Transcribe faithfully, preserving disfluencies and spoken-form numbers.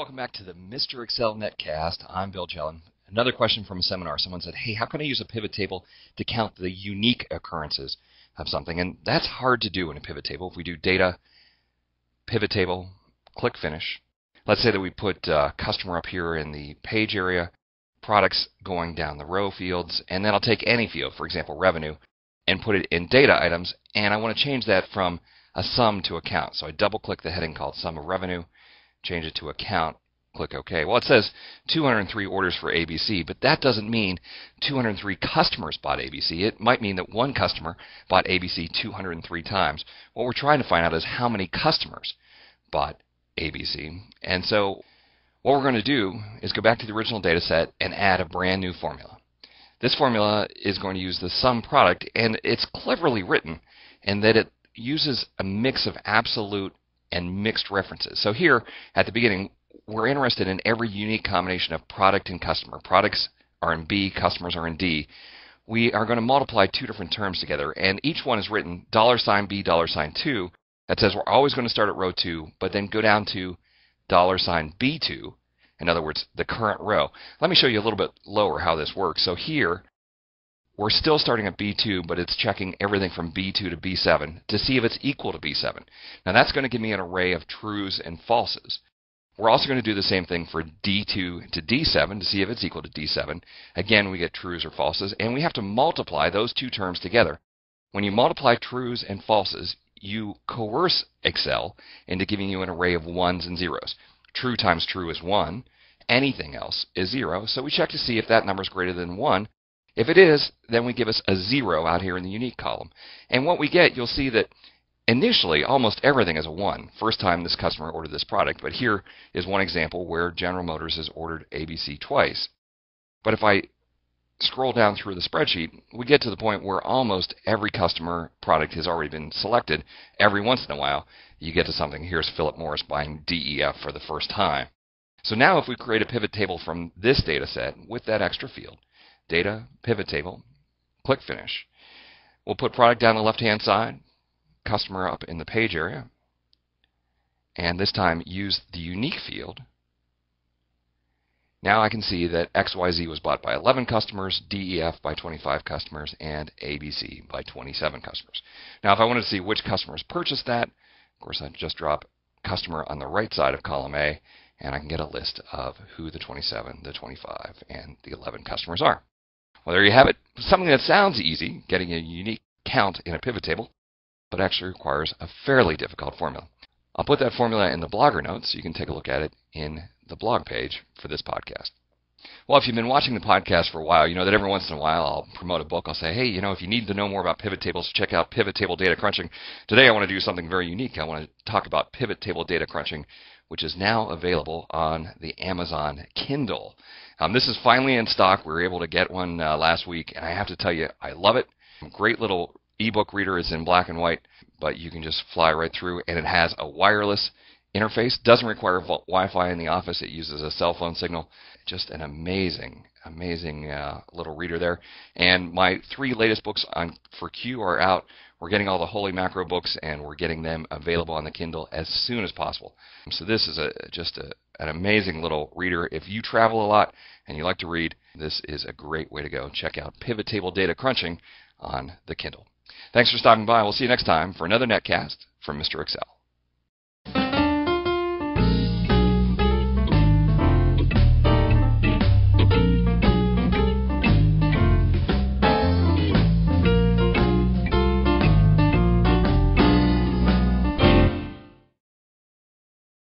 welcome back to the Mister Excel Netcast. I'm Bill Jelen. Another question from a seminar. Someone said, hey, how can I use a pivot table to count the unique occurrences of something? And that's hard to do in a pivot table. If we do data, pivot table, click finish. Let's say that we put uh, customer up here in the page area, products going down the row fields, and then I'll take any field, for example, revenue, and put it in data items, and I want to change that from a sum to account. So I double click the heading called sum of revenue, change it to account, click OK. Well, it says two hundred three orders for A B C, but that doesn't mean two hundred three customers bought A B C. It might mean that one customer bought A B C two hundred three times. What we're trying to find out is how many customers bought A B C. And so what we're going to do is go back to the original data set and add a brand new formula. This formula is going to use the sum product, and it's cleverly written in that it uses a mix of absolute and mixed references. So here at the beginning, we're interested in every unique combination of product and customer. Products are in B, customers are in D. We are going to multiply two different terms together, and each one is written dollar sign B, dollar sign two. That says we're always going to start at row two, but then go down to dollar sign B two. In other words, the current row. Let me show you a little bit lower how this works. So here, we're still starting at B two, but it's checking everything from B two to B seven to see if it's equal to B seven. Now that's going to give me an array of trues and falses. We're also going to do the same thing for D two to D seven to see if it's equal to D seven. Again, we get trues or falses, and we have to multiply those two terms together. When you multiply trues and falses, you coerce Excel into giving you an array of ones and zeros. True times true is one. Anything else is zero. So we check to see if that number is greater than one. If it is, then we give us a zero out here in the unique column. And what we get, you'll see that initially almost everything is a one. First time this customer ordered this product. But here is one example where General Motors has ordered A B C twice. But if I scroll down through the spreadsheet, we get to the point where almost every customer product has already been selected. Every once in a while, you get to something. Here's Philip Morris buying D E F for the first time. So now if we create a pivot table from this data set with that extra field, data, pivot table, click finish. We'll put product down the left-hand side, customer up in the page area, and this time use the unique field. Now I can see that X Y Z was bought by eleven customers, D E F by twenty-five customers, and A B C by twenty-seven customers. Now if I wanted to see which customers purchased that, of course I'd just drop customer on the right side of column A, and I can get a list of who the twenty-seven, the twenty-five, and the eleven customers are. Well, there you have it. Something that sounds easy, getting a unique count in a pivot table, but actually requires a fairly difficult formula. I'll put that formula in the blogger notes so you can take a look at it in the blog page for this podcast. Well, if you've been watching the podcast for a while, you know that every once in a while I'll promote a book. I'll say, hey, you know, if you need to know more about pivot tables, check out Pivot Table Data Crunching. Today I want to do something very unique. I want to talk about Pivot Table Data Crunching, which is now available on the Amazon Kindle. Um, this is finally in stock. We were able to get one uh, last week, and I have to tell you, I love it. Great little ebook reader. Is in black and white, but you can just fly right through, and it has a wireless interface. Doesn't require Wi-Fi in the office. It uses a cell phone signal. Just an amazing, amazing uh, little reader there. And my three latest books on for Q are out. We're getting all the Holy Macro books, and we're getting them available on the Kindle as soon as possible. So this is a, just a, an amazing little reader. If you travel a lot and you like to read, this is a great way to go. Check out Pivot Table Data Crunching on the Kindle. Thanks for stopping by. We'll see you next time for another Netcast from Mister Excel.